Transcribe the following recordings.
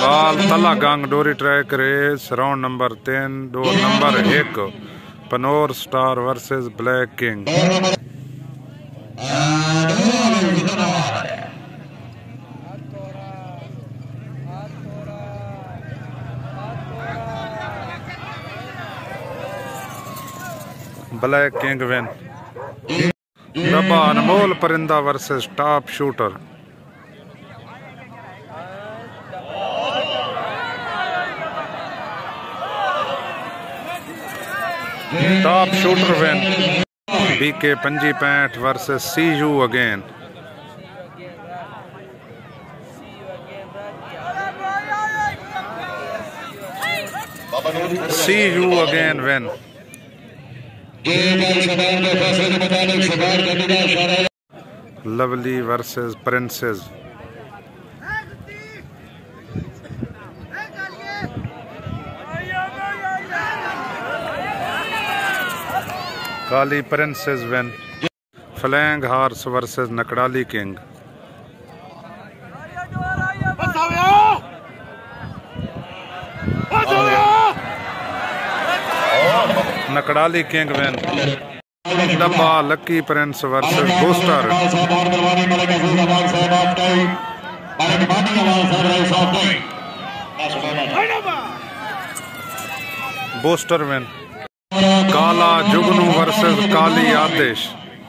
काल तला गंग डोरी ट्रैक रेस राउंड नंबर 3 डोर नंबर 1 पनोर star versus black king. Black king win. डब्बा अनमोल परिंदा versus top shooter. Top shooter win. BK 65 versus See You Again। See You Again win. Lovely versus princess. काली princess win. Flying horse versus नकड़ाली king. नकड़ाली king win. डब्बा lucky prince versus booster. Booster win. काला जुगनू versus काली आदेश।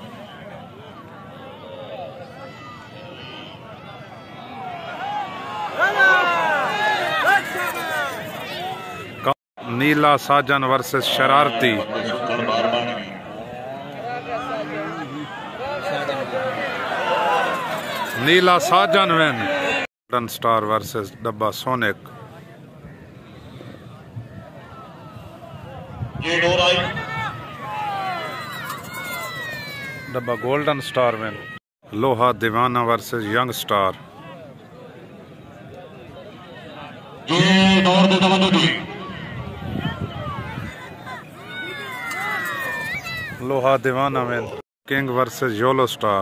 नीला साजन वर्सेस शरारती। नीला साजन विन। गोल्डन स्टार वर्सेस डब्बा सोनिक। डब्बा गोल्डन स्टार विन। लोहा दीवाना वर्सेस यंग स्टार। लोहा दीवाना win. King versus yolo star.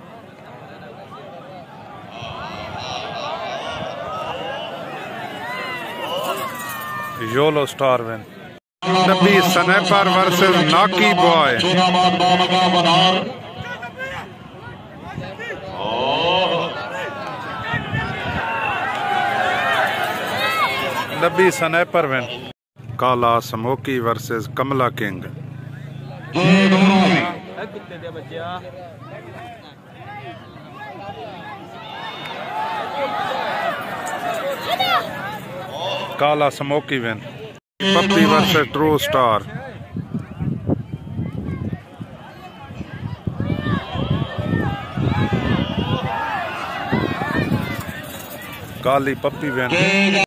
Yolo star win. डब्बी स्नाइपर वर्सेस नाकी बॉय। डब्बी स्नाइपर विन। काला स्मोकी वर्सेस कमला किंग। काला smoky win. Puppy versus true star. काली पप्पी विन।